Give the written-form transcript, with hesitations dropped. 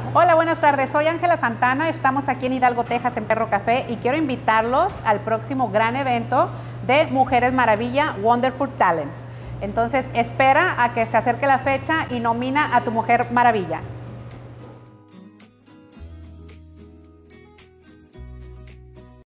Hola, buenas tardes. Soy Ángela Santana. Estamos aquí en Hidalgo, Texas, en Perro Café, y quiero invitarlos al próximo gran evento de Mujeres Maravilla Wonderful Talents. Entonces, espera a que se acerque la fecha y nomina a tu Mujer Maravilla.